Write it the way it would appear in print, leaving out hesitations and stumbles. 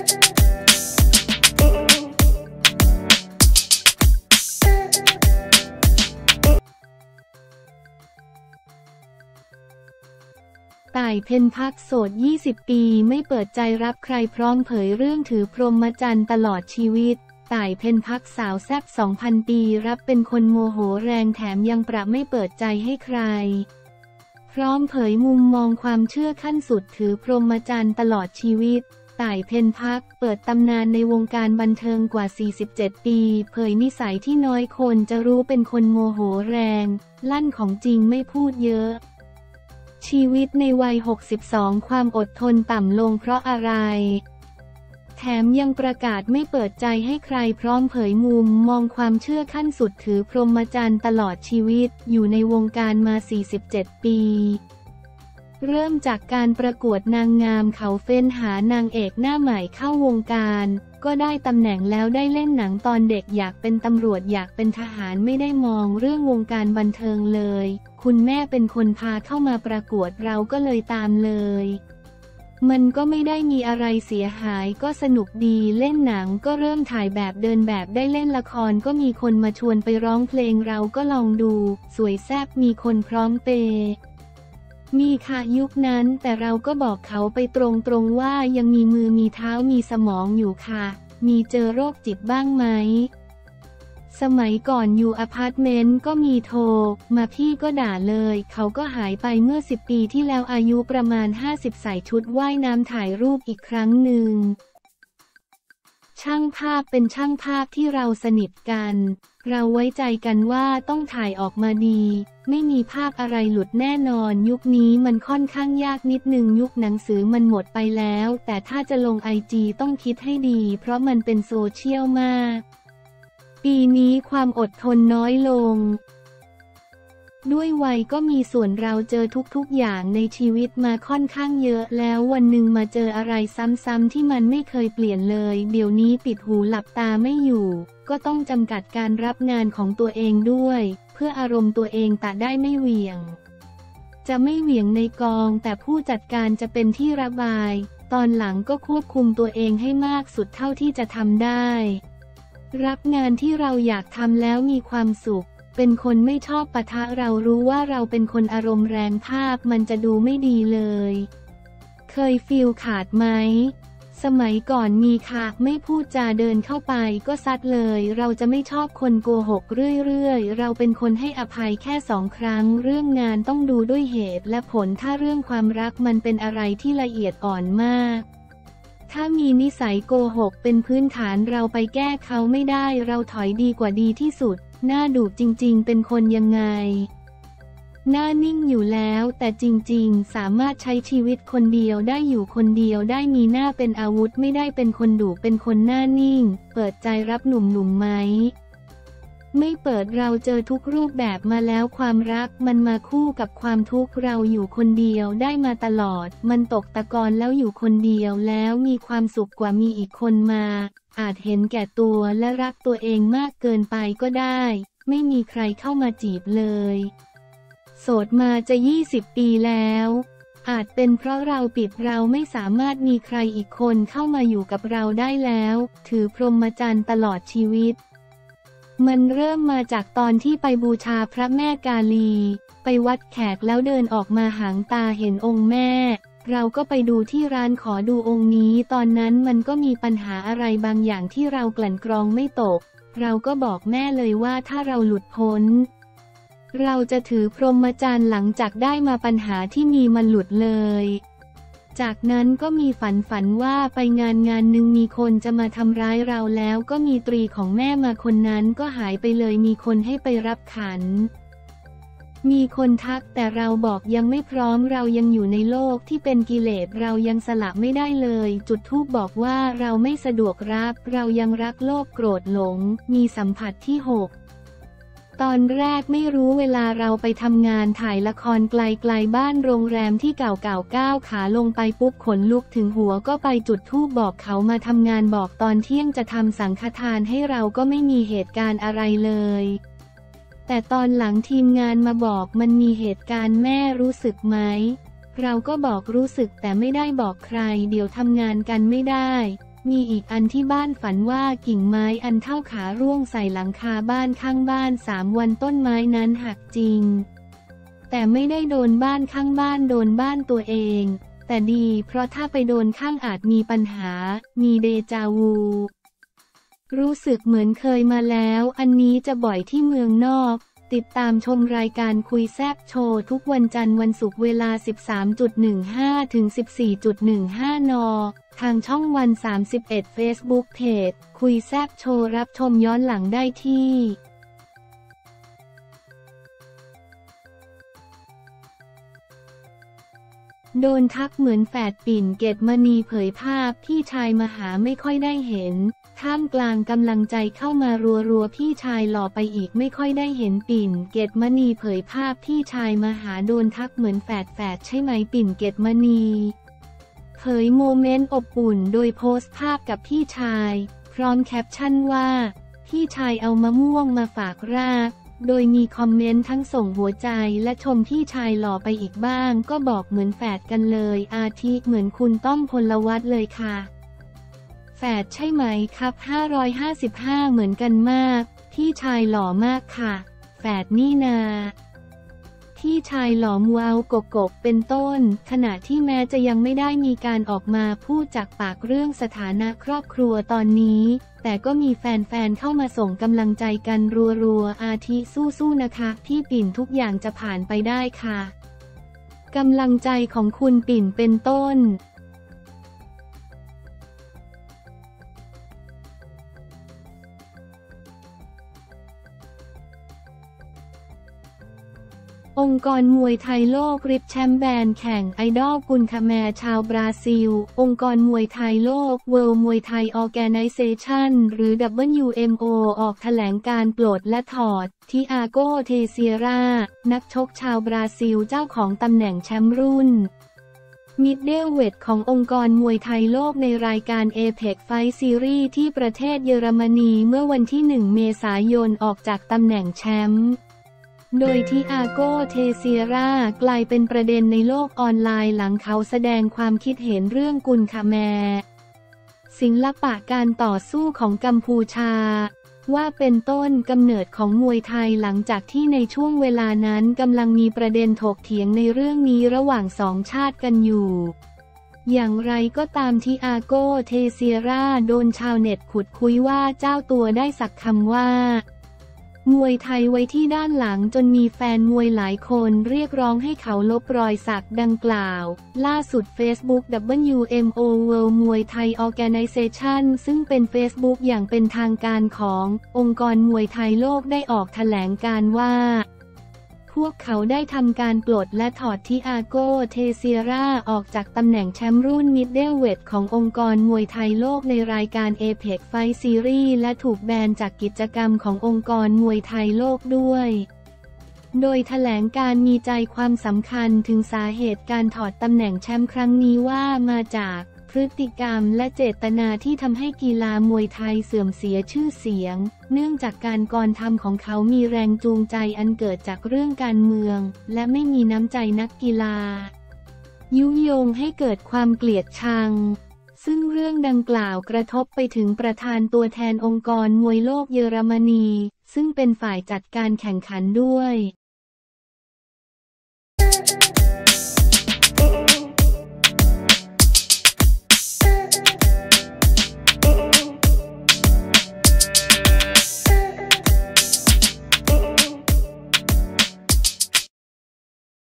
ต่ายเพ็ญภักดิ์โสด20 ปีไม่เปิดใจรับใครพร้อมเผยเรื่องถือพรหมจรรย์ตลอดชีวิตต่ายเพ็ญภักดิ์สาวแซ่บ 2,000 ปีรับเป็นคนโมโหแรงแถมยังประไม่เปิดใจให้ใครพร้อมเผยมุมมองความเชื่อขั้นสุดถือพรหมจรรย์ตลอดชีวิตต่ายเพ็ญภักดิ์เปิดตำนานในวงการบันเทิงกว่า47 ปีเผยนิสัยที่น้อยคนจะรู้เป็นคนโมโหแรงลั่นของจริงไม่พูดเยอะชีวิตในวัย62ความอดทนต่ำลงเพราะอะไรแถมยังประกาศไม่เปิดใจให้ใครพร้อมเผยมุมมองความเชื่อขั้นสุดถือพรหมจรรย์ตลอดชีวิตอยู่ในวงการมา47 ปีเริ่มจากการประกวดนางงามเขาเฟ้นหานางเอกหน้าใหม่เข้าวงการก็ได้ตำแหน่งแล้วได้เล่นหนังตอนเด็กอยากเป็นตำรวจอยากเป็นทหารไม่ได้มองเรื่องวงการบันเทิงเลยคุณแม่เป็นคนพาเข้ามาประกวดเราก็เลยตามเลยมันก็ไม่ได้มีอะไรเสียหายก็สนุกดีเล่นหนังก็เริ่มถ่ายแบบเดินแบบได้เล่นละครก็มีคนมาชวนไปร้องเพลงเราก็ลองดูสวยแซ่บมีคนพร้อมเปย์มีค่ะยุคนั้นแต่เราก็บอกเขาไปตรงๆว่ายังมีมือมีเท้ามีสมองอยู่ค่ะมีเจอโรคจิตบ้างไหมสมัยก่อนอยู่อพาร์ตเมนต์ก็มีโทรมาพี่ก็ด่าเลยเขาก็หายไปเมื่อ10 ปีที่แล้วอายุประมาณ50ใส่ชุดว่ายน้ำถ่ายรูปอีกครั้งหนึ่งช่างภาพเป็นช่างภาพที่เราสนิทกันเราไว้ใจกันว่าต้องถ่ายออกมาดีไม่มีภาพอะไรหลุดแน่นอนยุคนี้มันค่อนข้างยากนิดนึงยุคหนังสือมันหมดไปแล้วแต่ถ้าจะลงIGต้องคิดให้ดีเพราะมันเป็นโซเชียลมากปีนี้ความอดทนน้อยลงด้วยวัยก็มีส่วนเราเจอทุกๆอย่างในชีวิตมาค่อนข้างเยอะแล้ววันหนึ่งมาเจออะไรซ้ำๆที่มันไม่เคยเปลี่ยนเลยเดี๋ยวนี้ปิดหูหลับตาไม่อยู่ก็ต้องจำกัดการรับงานของตัวเองด้วยเพื่ออารมณ์ตัวเองแต่ได้ไม่เหวี่ยงจะไม่เหวี่ยงในกองแต่ผู้จัดการจะเป็นที่ระบายตอนหลังก็ควบคุมตัวเองให้มากสุดเท่าที่จะทำได้รับงานที่เราอยากทำแล้วมีความสุขเป็นคนไม่ชอบปะทะเรารู้ว่าเราเป็นคนอารมณ์แรงภาพมันจะดูไม่ดีเลยเคยฟีลขาดไหมสมัยก่อนมีค่ะไม่พูดจาเดินเข้าไปก็ซัดเลยเราจะไม่ชอบคนโกหกเรื่อยๆเราเป็นคนให้อภัยแค่2 ครั้งเรื่องงานต้องดูด้วยเหตุและผลถ้าเรื่องความรักมันเป็นอะไรที่ละเอียดอ่อนมากถ้ามีนิสัยโกหกเป็นพื้นฐานเราไปแก้เขาไม่ได้เราถอยดีกว่าดีที่สุดหน้าดุจริงๆเป็นคนยังไงหน้านิ่งอยู่แล้วแต่จริงๆสามารถใช้ชีวิตคนเดียวได้อยู่คนเดียวได้มีหน้าเป็นอาวุธไม่ได้เป็นคนดุเป็นคนหน้านิ่งเปิดใจรับหนุ่มๆไหมไม่เปิดเราเจอทุกรูปแบบมาแล้วความรักมันมาคู่กับความทุกข์เราอยู่คนเดียวได้มาตลอดมันตกตะกอนแล้วอยู่คนเดียวแล้วมีความสุขกว่ามีอีกคนมาอาจเห็นแก่ตัวและรักตัวเองมากเกินไปก็ได้ไม่มีใครเข้ามาจีบเลยโสดมาจะ20 ปีแล้วอาจเป็นเพราะเราปิดเราไม่สามารถมีใครอีกคนเข้ามาอยู่กับเราได้แล้วถือพรหมจรรย์ตลอดชีวิตมันเริ่มมาจากตอนที่ไปบูชาพระแม่กาลีไปวัดแขกแล้วเดินออกมาหางตาเห็นองค์แม่เราก็ไปดูที่ร้านขอดูองค์นี้ตอนนั้นมันก็มีปัญหาอะไรบางอย่างที่เรากลั่นกรองไม่ตกเราก็บอกแม่เลยว่าถ้าเราหลุดพ้นเราจะถือพรหมจรรย์หลังจากได้มาปัญหาที่มีมันหลุดเลยจากนั้นก็มีฝันว่าไปงานหนึ่งมีคนจะมาทำร้ายเราแล้วก็มีตรีของแม่มาคนนั้นก็หายไปเลยมีคนให้ไปรับขันมีคนทักแต่เราบอกยังไม่พร้อมเรายังอยู่ในโลกที่เป็นกิเลสเรายังสละไม่ได้เลยจุดธูปบอกว่าเราไม่สะดวกรับเรายังรักโลภโกรธหลงมีสัมผัสที่6ตอนแรกไม่รู้เวลาเราไปทำงานถ่ายละครไกลๆบ้านโรงแรมที่เก่าๆก้าวขาลงไปปุ๊บขนลุกถึงหัวก็ไปจุดธูปบอกเขามาทำงานบอกตอนเที่ยงจะทำสังฆทานให้เราก็ไม่มีเหตุการณ์อะไรเลยแต่ตอนหลังทีมงานมาบอกมันมีเหตุการณ์แม่รู้สึกไหมเราก็บอกรู้สึกแต่ไม่ได้บอกใครเดี๋ยวทำงานกันไม่ได้มีอีกอันที่บ้านฝันว่ากิ่งไม้อันเท่าขาร่วงใส่หลังคาบ้านข้างบ้าน3 วันต้นไม้นั้นหักจริงแต่ไม่ได้โดนบ้านข้างบ้านโดนบ้านตัวเองแต่ดีเพราะถ้าไปโดนข้างอาจมีปัญหามีเดจาวูรู้สึกเหมือนเคยมาแล้วอันนี้จะบ่อยที่เมืองนอกติดตามชมรายการคุยแซ่บโชว์ทุกวันจันทร์วันศุกร์เวลา 13.15 ถึง 14.15 น.ทางช่องวัน 31 Facebook Page คุยแซ่บโชว์รับชมย้อนหลังได้ที่โดนทักเหมือนแฝดปิ่นเกตมณีเผยภาพพี่ชายมาหาไม่ค่อยได้เห็นท่ามกลางกำลังใจเข้ามารัวๆพี่ชายหล่อไปอีกไม่ค่อยได้เห็นปิ่นเกตมณีเผยภาพพี่ชายมาหาโดนทักเหมือนแฝดใช่ไหมปิ่นเกตมณีเผยโมเมนต์อบอุ่นโดยโพสต์ภาพกับพี่ชายพร้อมแคปชั่นว่าพี่ชายเอามะม่วงมาฝากรากโดยมีคอมเมนต์ทั้งส่งหัวใจและชมพี่ชายหล่อไปอีกบ้างก็บอกเหมือนแฝดกันเลยอาทิเหมือนคุณต้อมพลวัตเลยค่ะแฝดใช่ไหมครับ555เหมือนกันมากพี่ชายหล่อมากค่ะแฝดนี่นาพี่ชายหล่อมัวเอากบเป็นต้นขณะที่แม้จะยังไม่ได้มีการออกมาพูดจากปากเรื่องสถานะครอบครัวตอนนี้แต่ก็มีแฟนๆเข้ามาส่งกำลังใจกันรัวๆอาทิสู้ๆนะคะพี่ปิ่นทุกอย่างจะผ่านไปได้ค่ะกำลังใจของคุณปิ่นเป็นต้นองค์กรมวยไทยโลกริบแชมป์แบนแข่งไอดอลกุนคาแมชาวบราซิลองค์กรมวยไทยโลก World Muay Thai Organization หรือ WMO ออกแถลงการปลดและถอดทิอาโก เทเซียรานักชกชาวบราซิลเจ้าของตำแหน่งแชมป์รุ่นมิดเดิลเวทขององค์กรมวยไทยโลกในรายการ APEC Fight Series ที่ประเทศเยอรมนีเมื่อวันที่ 1 เมษายนออกจากตำแหน่งแชมป์โดยทิอาโก เทเซียรากลายเป็นประเด็นในโลกออนไลน์หลังเขาแสดงความคิดเห็นเรื่องกุนคาแมศิลปะการต่อสู้ของกัมพูชาว่าเป็นต้นกำเนิดของมวยไทยหลังจากที่ในช่วงเวลานั้นกำลังมีประเด็นถกเถียงในเรื่องนี้ระหว่างสองชาติกันอยู่อย่างไรก็ตามทิอาโก เทเซียราโดนชาวเน็ตขุดคุยว่าเจ้าตัวได้สักคำว่ามวยไทยไว้ที่ด้านหลังจนมีแฟนมวยหลายคนเรียกร้องให้เขาลบรอยสักดังกล่าวล่าสุด Facebook WMO World Muay Thai Organization ซึ่งเป็น Facebook อย่างเป็นทางการขององค์กรมวยไทยโลกได้ออกแถลงการว่าพวกเขาได้ทำการปลดและถอดทิอาโก เทเซียราออกจากตำแหน่งแชมป์รุ่นมิดเดิลเวทขององค์กรมวยไทยโลกในรายการ APEC Fight Series และถูกแบนจากกิจกรรมขององค์กรมวยไทยโลกด้วยโดยแถลงการมีใจความสำคัญถึงสาเหตุการถอดตำแหน่งแชมป์ครั้งนี้ว่ามาจากพฤติกรรมและเจตนาที่ทำให้กีฬามวยไทยเสื่อมเสียชื่อเสียงเนื่องจากการกระทำของเขามีแรงจูงใจอันเกิดจากเรื่องการเมืองและไม่มีน้ำใจนักกีฬายุยงให้เกิดความเกลียดชังซึ่งเรื่องดังกล่าวกระทบไปถึงประธานตัวแทนองค์กรมวยโลกเยอรมนีซึ่งเป็นฝ่ายจัดการแข่งขันด้วย